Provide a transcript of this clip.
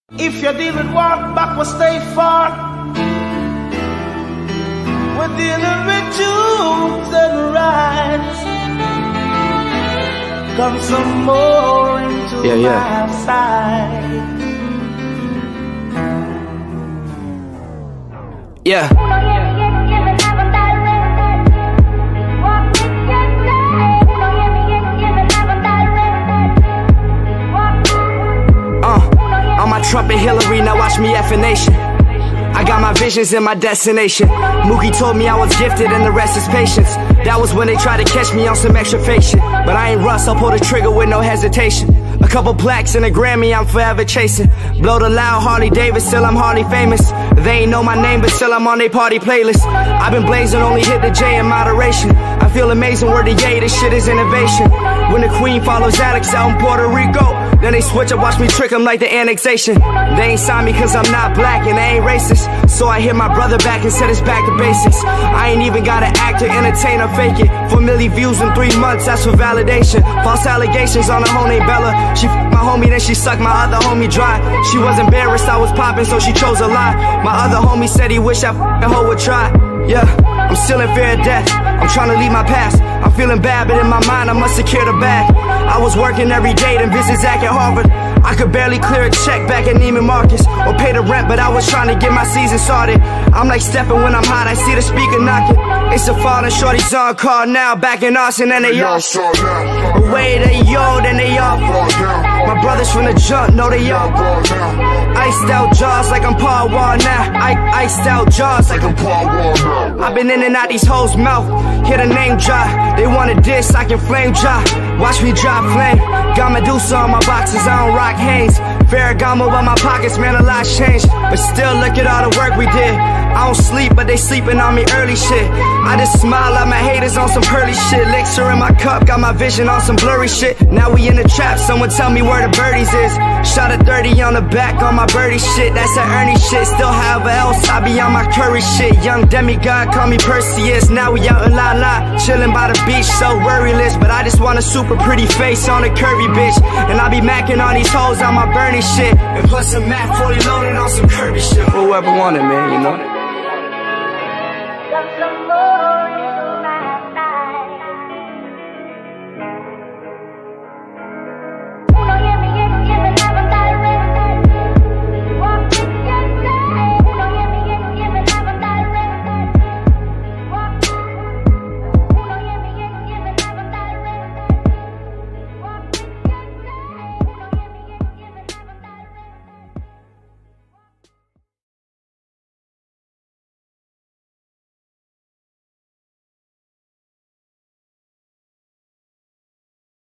If you didn't walk backward, stay far. With the individuals and rise, come some more into my side. On my trumpet Hillary, now watch me F a nation. I got my visions and my destination. Mookie told me I was gifted and the rest is patience. That was when they tried to catch me on some extra fake shit. But I ain't Russ, I'll pull the trigger with no hesitation. A couple plaques and a Grammy, I'm forever chasing. Blow the loud Harley Davis, still I'm hardly famous. They ain't know my name, but still I'm on their party playlist. I've been blazing, only hit the J in moderation. I feel amazing, word to yay, this shit is innovation. When the Queen follows Alex out in Puerto Rico, then they switch up, watch me trick them like the annexation. They ain't signed me cause I'm not black and they ain't racist. So I hit my brother back and said it's back to basics. I ain't even gotta act or entertain or fake it. 4 million views in 3 months, that's for validation. False allegations on a hoe named Bella. She f***ed my homie, then she sucked my other homie dry. She was embarrassed I was popping, so she chose a lie. My other homie said he wish I f***ing hoe would try. Yeah, I'm still in fear of death. I'm trying to leave my past. I'm feeling bad, but in my mind I must secure the bag. I was working every day, then visit Zach at Harvard. I could barely clear a check back at Neiman Marcus or pay the rent, but I was trying to get my season started. I'm like stepping when I'm hot, I see the speaker knocking. It's a fall and shorty's on call now, back in Austin and they all away, they yo, then they all my brothers from the jump, know they all iced out jaws like I'm Paul Wall now. Iced out jaws like I'm Paul Wall. I've been in and out these hoes' mouth, hear the name drop. They want a diss, I can flame drop. Watch me drop flame. Got Medusa on my boxes, I don't rock Hanes. Ferragamo on my pockets, man, a lot's changed. But still, look at all the work we did. I don't sleep, but they sleeping on me early shit. I just smile at my haters on some pearly shit. Elixir in my cup, got my vision on some blurry shit. Now we in the trap, someone tell me where the birdies is. Shot a 30 on the back on my birdie shit. That's that Ernie shit, still however else I be on my Curry shit. Young demigod, call me Perseus. Now we out in La La, chilling by the beach, so worryless. But I just want a super pretty face on a curvy bitch. And I be macking on these hoes on my Bernie shit. And plus a Mac fully loaded on some Kirby shit. Whoever wanted, man, you know.